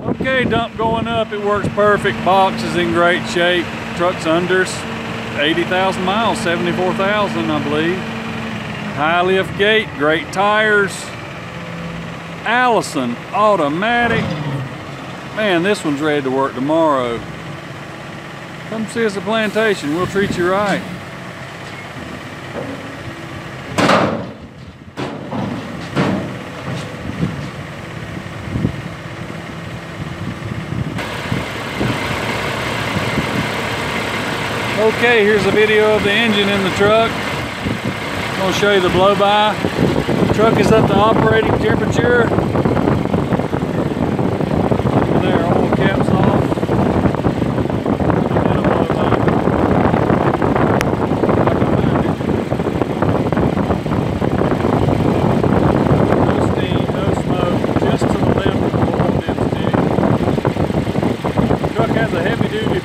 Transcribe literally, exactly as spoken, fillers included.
Okay, dump going up, it works perfect. Box is in great shape. Truck's under eighty thousand miles, seventy-four thousand I believe. High lift gate, great tires. Allison automatic. Man, this one's ready to work tomorrow. Come see us at Plantation, we'll treat you right. Okay, here's a video of the engine in the truck. I'm going to show you the blow-by. The truck is up to operating temperature. There, oil cap's off. And a blow-by. No steam, no smoke, just to the left of the oil dipstick. The truck has a heavy-duty